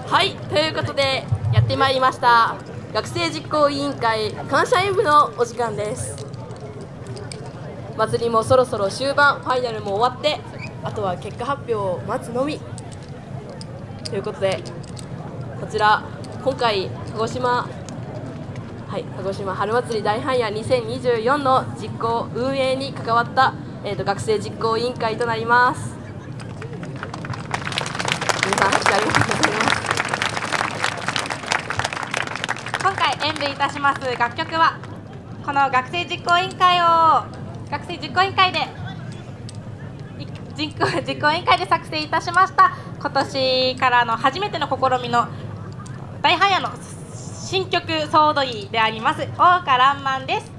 はい、ということでやってまいりました学生実行委員会感謝演舞のお時間です。祭りもそろそろ終盤、ファイナルも終わって、あとは結果発表を待つのみということで、こちら今回鹿児島春祭り大般若2024の実行運営に関わった、学生実行委員会となります。皆さん拍手ありがとうございます。 今回演舞いたします楽曲はこの学生実行委員会で実行委員会で作成いたしました。今年からの初めての試みの大般若の新曲総踊りであります「桜花爛漫」です。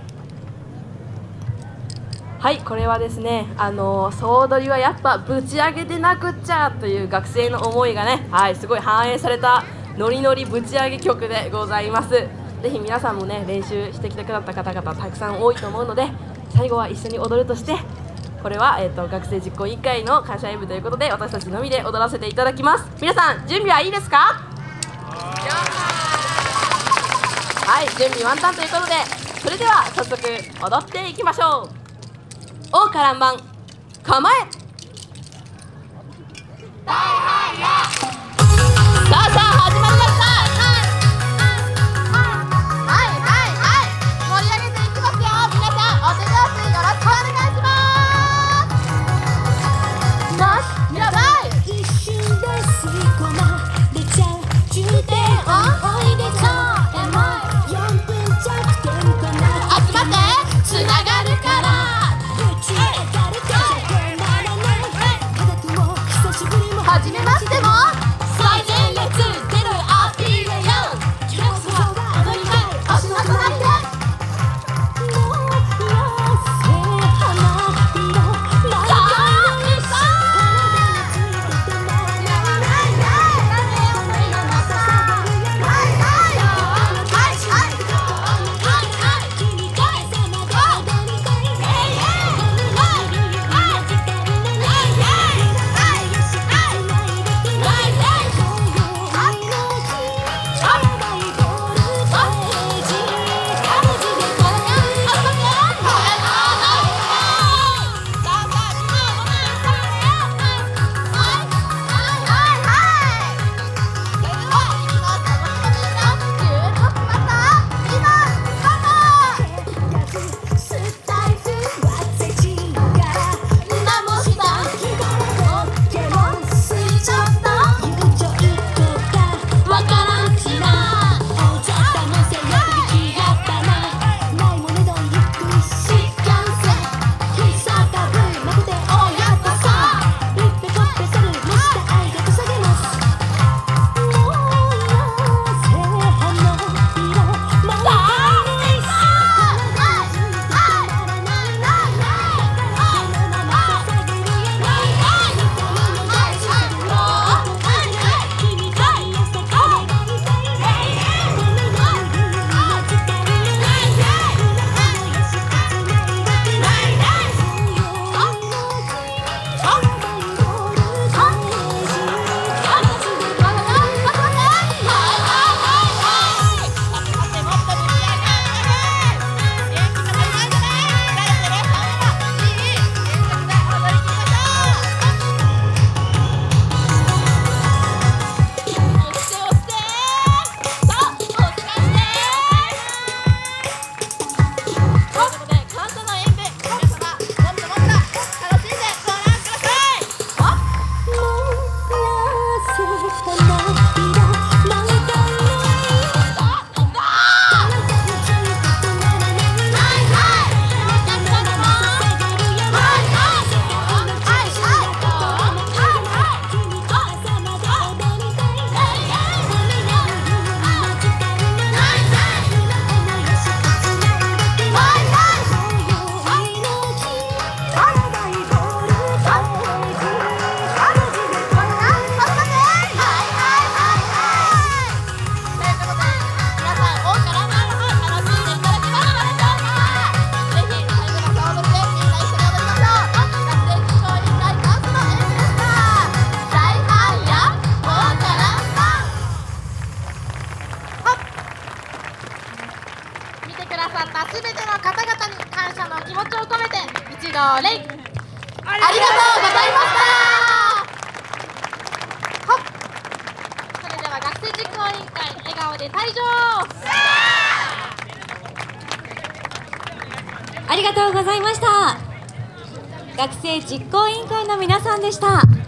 はい、これはですね、総踊りはやっぱぶち上げてなくっちゃという学生の思いがね、すごい反映されたノリノリぶち上げ曲でございます。ぜひ皆さんもね、練習してきてくださった方々たくさん多いと思うので、最後は一緒に踊るとして、これは、学生実行委員会の感謝演舞ということで、私たちのみで踊らせていただきます。皆さん準備はいいですか？はい、準備万端ということで、それでは早速踊っていきましょう。桜花爛漫、構え。大般若。さあ始まりました。盛り上げていきますよ。皆さんお手拍子よろしくお願いします。やばい。 一瞬で吸い込まれちゃう重点おいでちょエモい4分弱テンポな集まってつながるからぶち上がるから止まらない科学も久しぶりもはじめましても最前列出るアピールよ。 今日こそが踊りたい足の隣でもう痩せ花色毎回の一緒ださったすべての方々に感謝の気持ちを込めて一号礼。 ありがとうございましたそれでは学生実行委員会笑顔で退場。 ありがとうございました。学生実行委員会の皆さんでした。